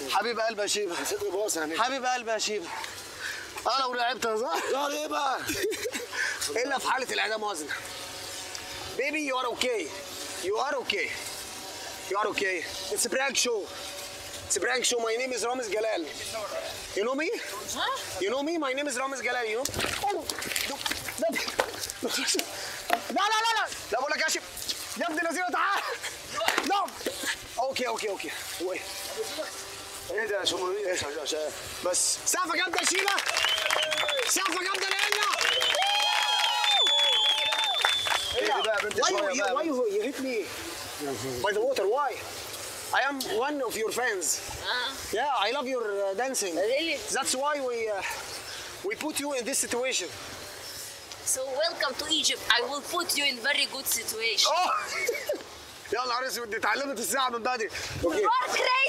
حبيب قلبي يا شيبه. صدري باظ يا نجم. حبيب قلبي يا شيبه. انا لو لعبت هزار ايه بقى؟ الا في حاله العدام وزن. Baby, you are okay. You are okay. You are okay. It's a prank show. It's a prank show. My name is Ramiz Jalal. You know me? You know me? My name is Ramiz Jalal. You know? لا لا لا لا لا بقول لك يا شيخ يا ابن الذين تعال. لا. اوكي. ايه ده يا شمال؟ ايه بس سقفه جامده يا شيله. سقفه جامده لينا. ايه ده بقى بنت شويه بقى؟ Why you hit me by the water? Why? I am one of your fans. Yeah, I love your dancing. Really? That's why we put you in this situation. So welcome to Egypt. I will put you in very good situation. يا نهار اسود، دي اتعلمت الساعه من بدري. You are crazy.